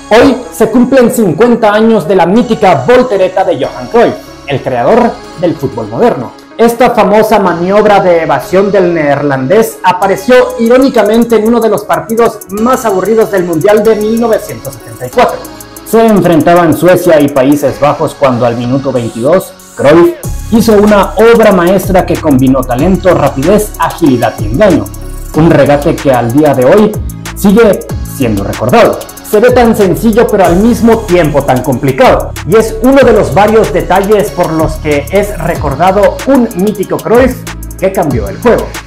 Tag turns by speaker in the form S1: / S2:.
S1: Hoy se cumplen 50 años de la mítica voltereta de Johan Cruyff, el creador del fútbol moderno. Esta famosa maniobra de evasión del neerlandés apareció irónicamente en uno de los partidos más aburridos del Mundial de 1974. Se enfrentaban Suecia y Países Bajos cuando al minuto 22, Cruyff hizo una obra maestra que combinó talento, rapidez, agilidad y engaño. Un regate que al día de hoy sigue siendo recordado. Se ve tan sencillo pero al mismo tiempo tan complicado, y es uno de los varios detalles por los que es recordado un mítico Cruyff que cambió el juego.